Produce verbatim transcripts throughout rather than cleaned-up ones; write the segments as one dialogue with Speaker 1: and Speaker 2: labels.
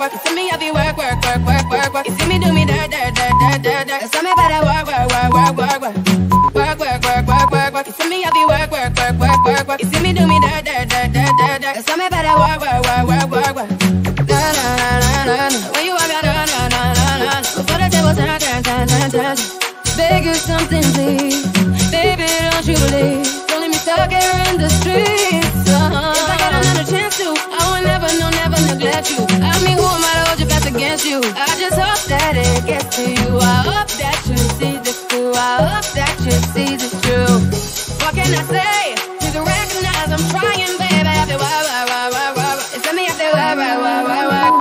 Speaker 1: work. You see me, I be work, work, work, work, work, work. You see me do me dirt, dirt, dirt, dirt, dirt, dirt. Tell me about that work, work, work, work, work, work. Work, work, work, work, work, work. You see me, I be work, work, work, work, work, work. You see me do me dirt, dirt, dirt, dirt, dirt, dirt. Tell me about that work, work, work, work, work, work. Na na na na na na. When you walk out, na na na na na. Before the table turn, turn, turn, turn, turn. Beg you something, please, baby, don't you believe? Don't leave me stuck here in the streets. Uh-huh. If I got another chance to, I would never, no, never neglect you. I mean, who am I to hold your back against you? I just hope that it gets to you. I hope that you see this through. I hope that you see this true. What can I say? You can recognize I'm trying, baby. I feel wah, wah, wah, wah, wah, wah. It's me, I feel wah, wah, wah, wah, wah.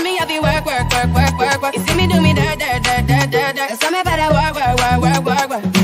Speaker 1: You see me do me dirt, dirt, dirt, dirt, dirt, dirt. Tell me about that work, work, work, work, work, work.